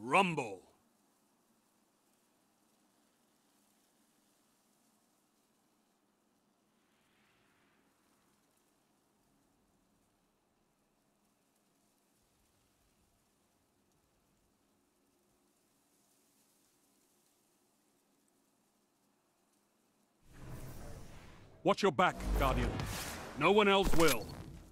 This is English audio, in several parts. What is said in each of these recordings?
Rumble. Watch your back, Guardian. No one else will.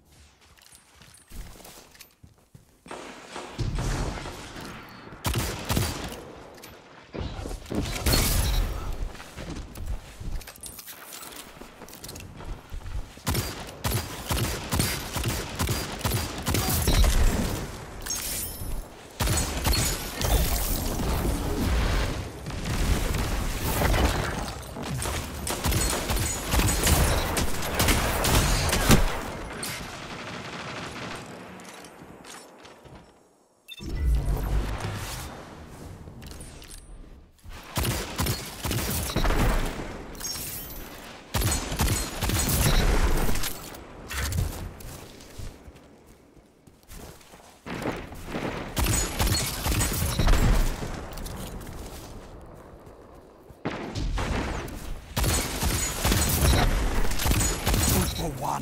One.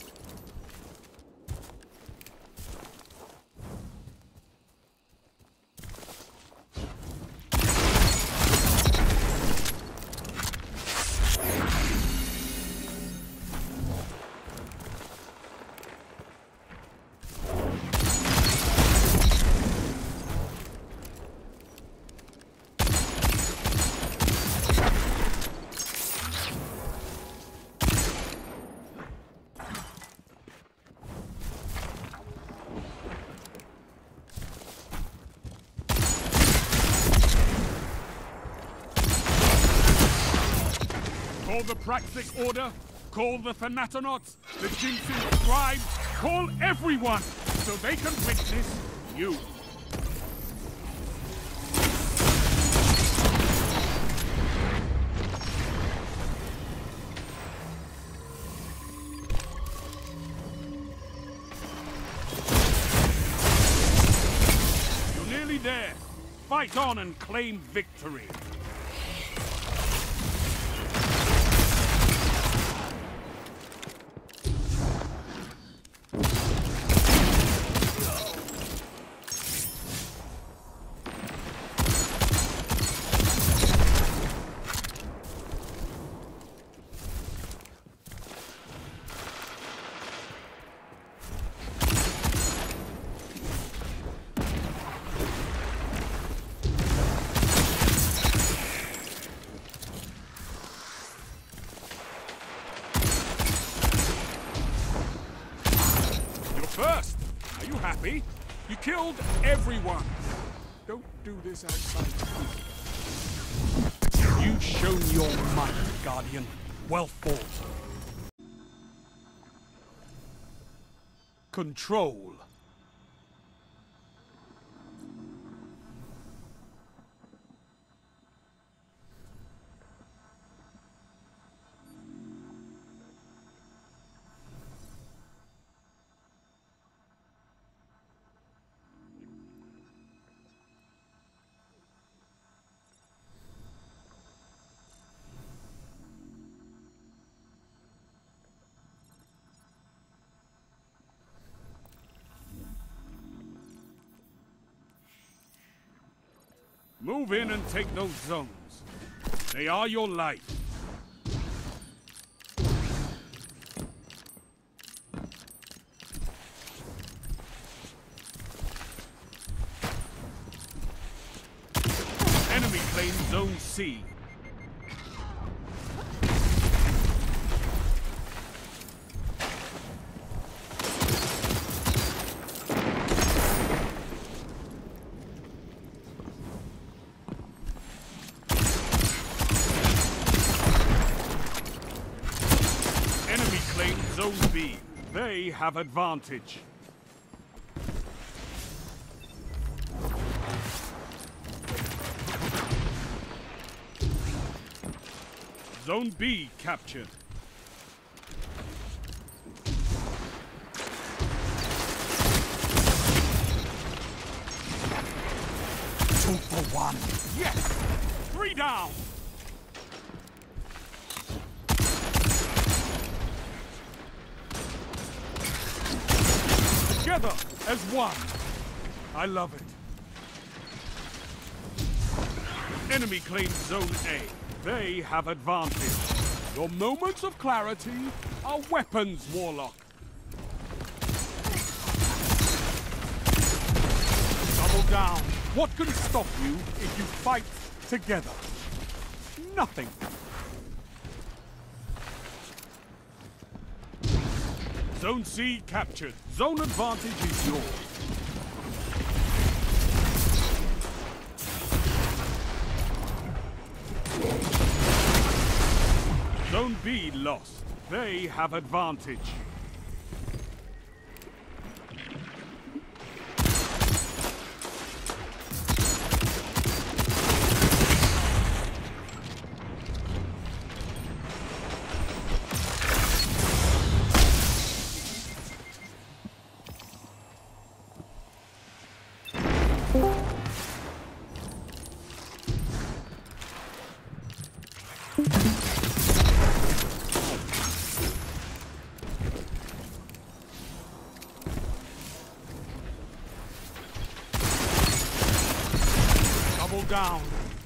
Call the Praxic Order, call the Thanatonauts, the Jinsu Scribes, call everyone, so they can witness you. You're nearly there. Fight on and claim victory. First, are you happy? You killed everyone. Don't do this outside. You've shown your might, Guardian. Well fought. Control. Move in and take those zones. They are your life. Enemy claims Zone C. Enemy claims Zone B. They have advantage. Zone B captured. To for one. Yes! 3 down! Together as one. I love it. Enemy claims Zone A. They have advantage. Your moments of clarity are weapons, Warlock. Double down. What can stop you if you fight together? Nothing. Zone C captured. Zone advantage is yours. Zone B lost. They have advantage. Down.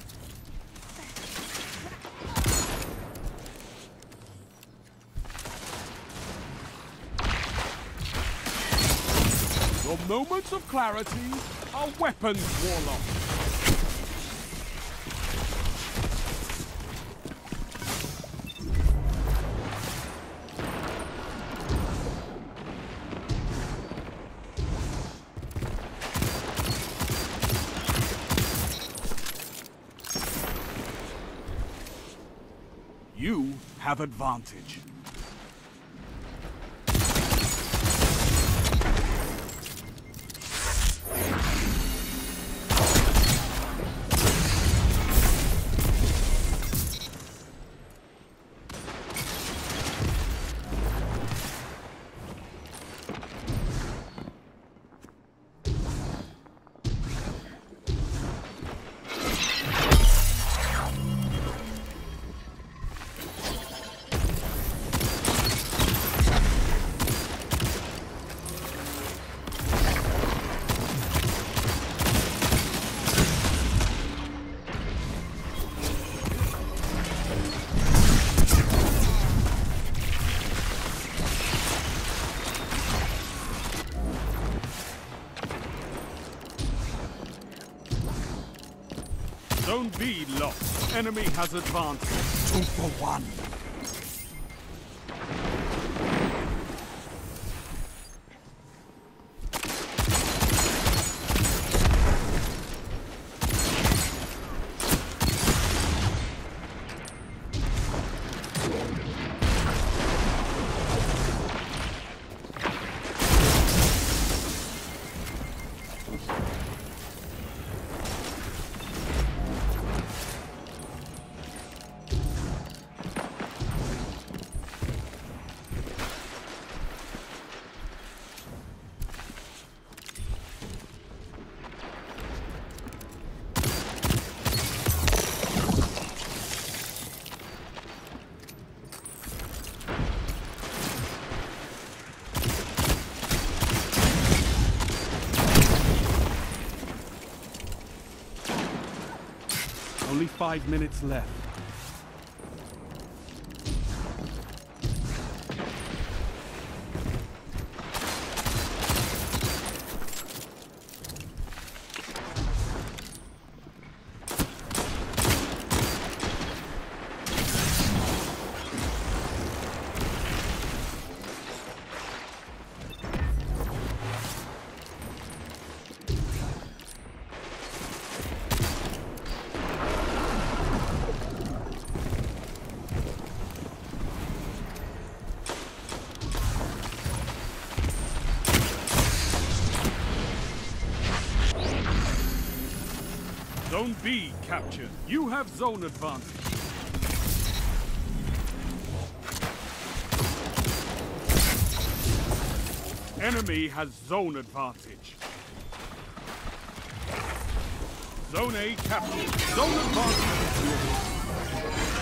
Your moments of clarity are weapons, Warlock. You have advantage. Zone B lost. Enemy has advanced. 2 for 1. Only 5 minutes left. Zone B captured. You have zone advantage. Enemy has zone advantage. Zone A captured. Zone advantage is yours.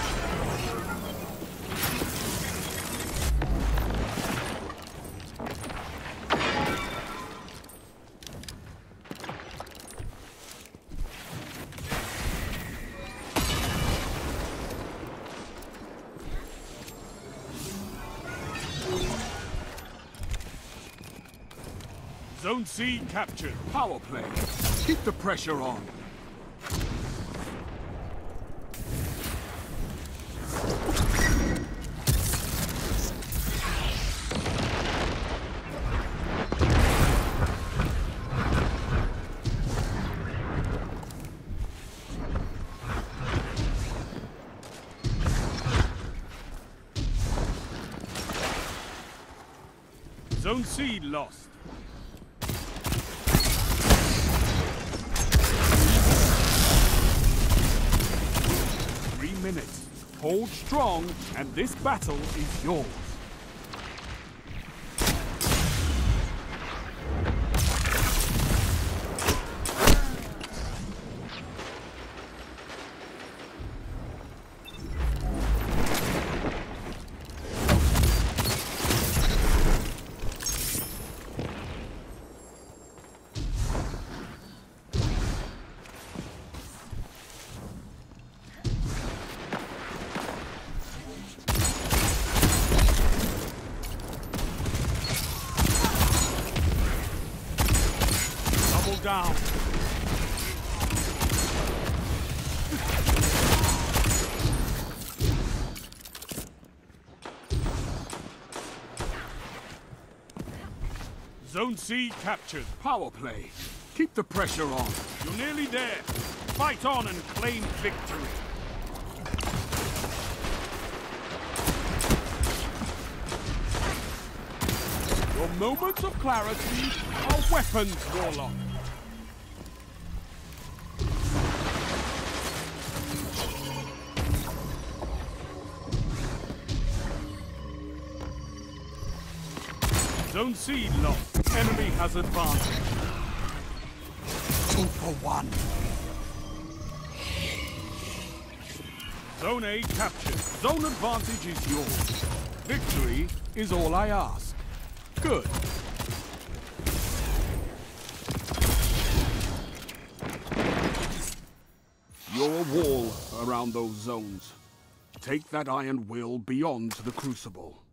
Zone C captured. Power play. Keep the pressure on. Zone C lost. Minutes. Hold strong, and this battle is yours. Down. Zone C captured. Power play. Keep the pressure on. You're nearly there. Fight on and claim victory. Your moments of clarity are weapons, Warlock. Zone C lost. Enemy has advantage. 2 for 1. Zone A captured. Zone advantage is yours. Victory is all I ask. Good. You're a wall around those zones. Take that iron will beyond the Crucible.